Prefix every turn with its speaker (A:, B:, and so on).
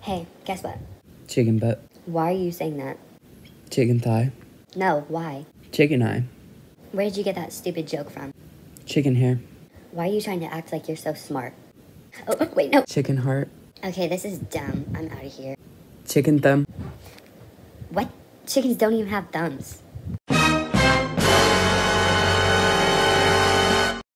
A: Hey, guess what?
B: Chicken butt.
A: Why are you saying that?
B: Chicken thigh.
A: No, why?
B: Chicken eye.
A: Where did you get that stupid joke from?
B: Chicken hair.
A: Why are you trying to act like you're so smart? Oh, wait, no.
B: Chicken heart.
A: Okay, this is dumb. I'm out of here.
B: Chicken thumb.
A: What? Chickens don't even have thumbs.